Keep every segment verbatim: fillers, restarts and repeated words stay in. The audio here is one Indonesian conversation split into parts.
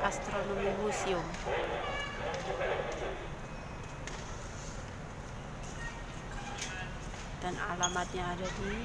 Astronomy Museum. Dan alamatnya ada di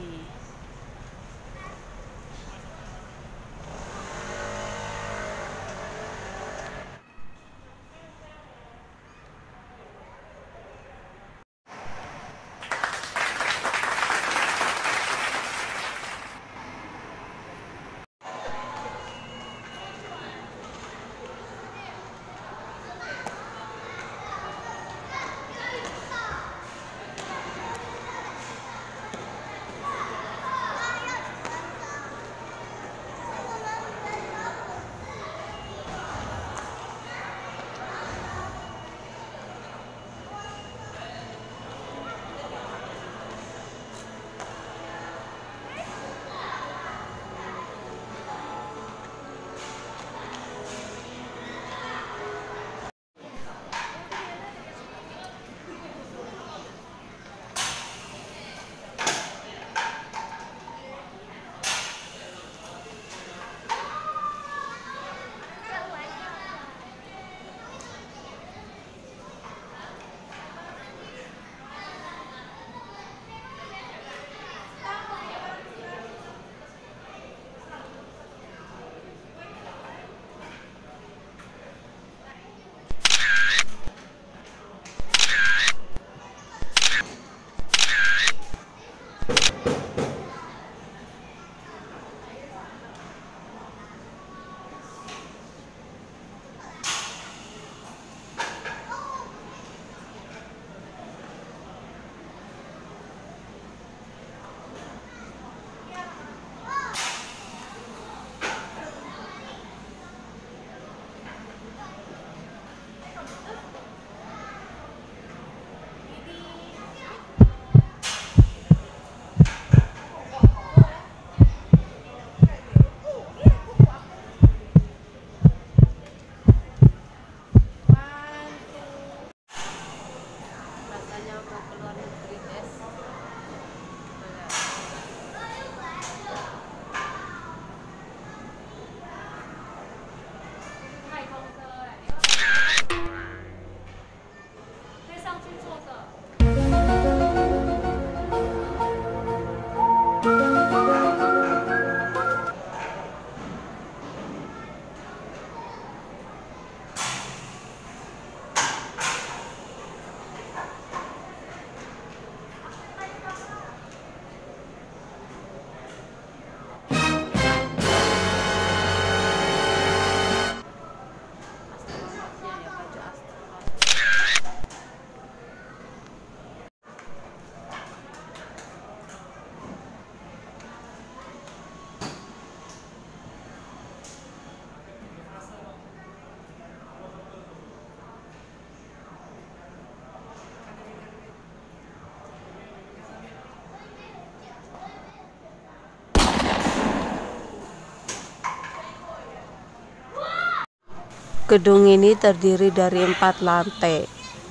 gedung ini terdiri dari empat lantai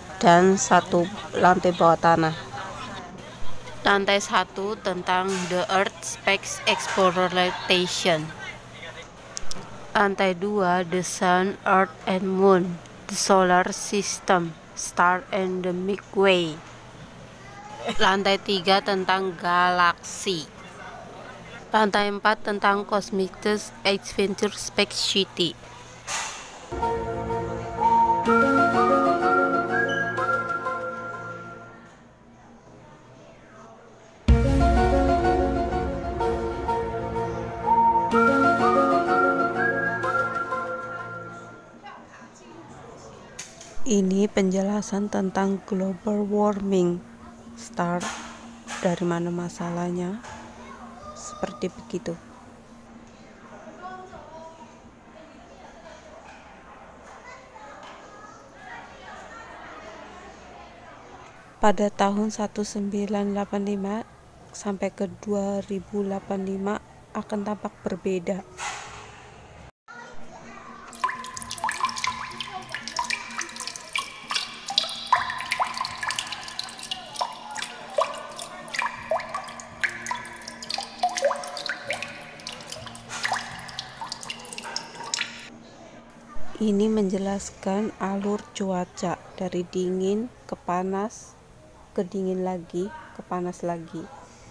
dan satu lantai bawah tanah. Lantai satu tentang The Earth Space Exploration. Lantai dua The Sun, Earth and Moon, The Solar System, Star and the Milky Way. Lantai tiga tentang galaksi. Lantai empat tentang Cosmic Adventure Space City. Ini penjelasan tentang global warming. Start dari mana masalahnya, seperti begitu. Pada tahun seribu sembilan ratus delapan puluh lima sampai ke dua ribu delapan puluh lima akan tampak berbeda. Ini menjelaskan alur cuaca dari dingin ke panas, ke dingin lagi, ke panas lagi.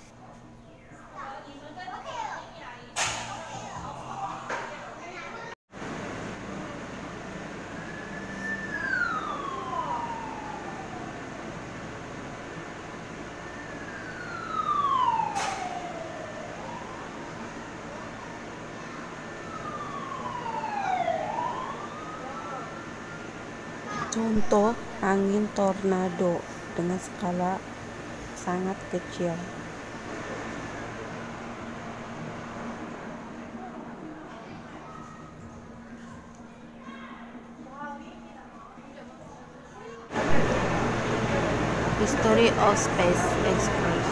Contoh angin tornado dengan skala sangat kecil. History of space exploration.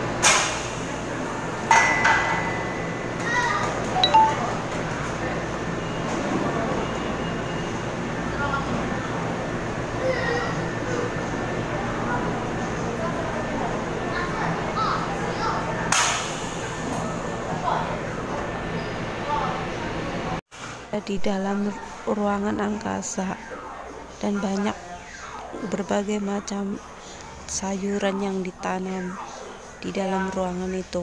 Di dalam ruangan angkasa dan banyak berbagai macam sayuran yang ditanam di dalam ruangan itu.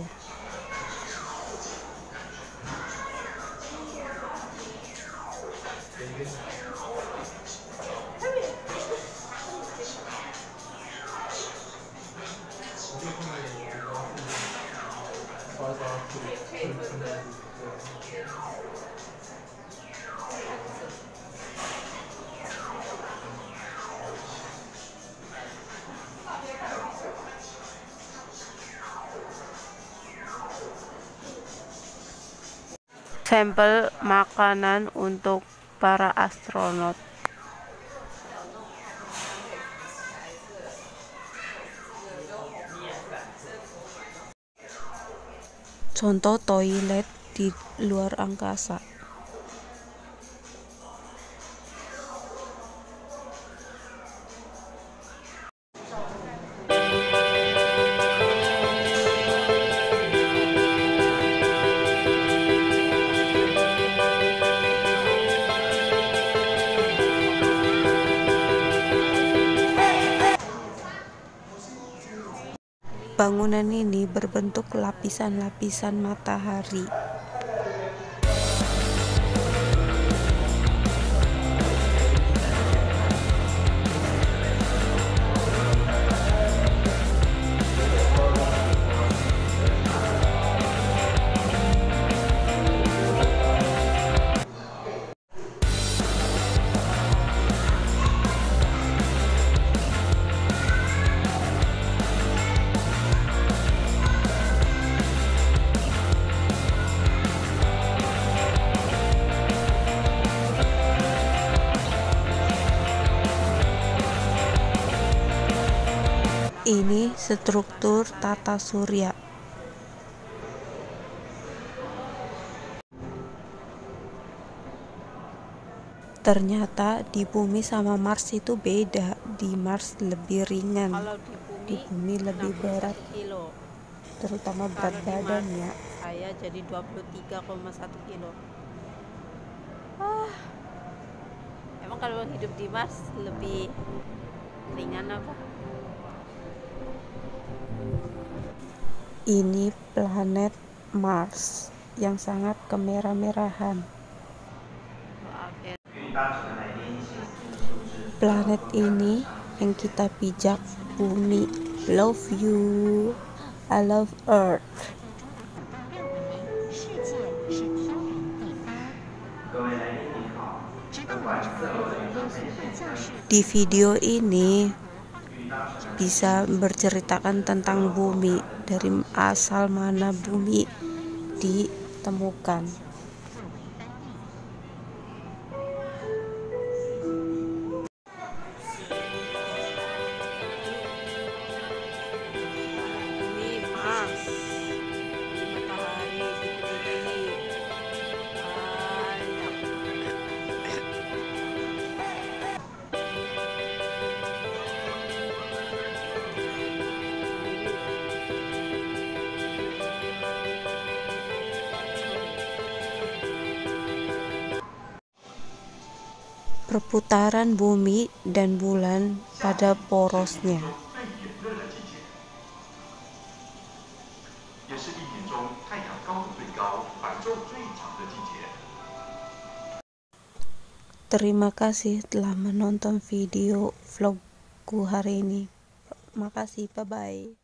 Sampel makanan untuk para astronot. Contoh toilet di luar angkasa. Bangunan ini berbentuk lapisan-lapisan matahari. Ini struktur tata surya. Ternyata di bumi sama Mars itu beda. Di Mars lebih ringan, di bumi lebih berat, terutama berat badannya. Saya jadi dua puluh tiga koma satu kilo. Ah, emang kalau hidup di Mars lebih ringan apa? Ini planet Mars yang sangat kemerah-merahan. Planet ini yang kita pijak bumi. Love you, I love Earth. Di video ini bisa berceritakan tentang bumi, dari asal mana bumi ditemukan. Bumi, Mars, matahari, bumi, banyak. perputaran bumi dan bulan pada porosnya. Terima kasih telah menonton video vlogku hari ini. Makasih, bye-bye.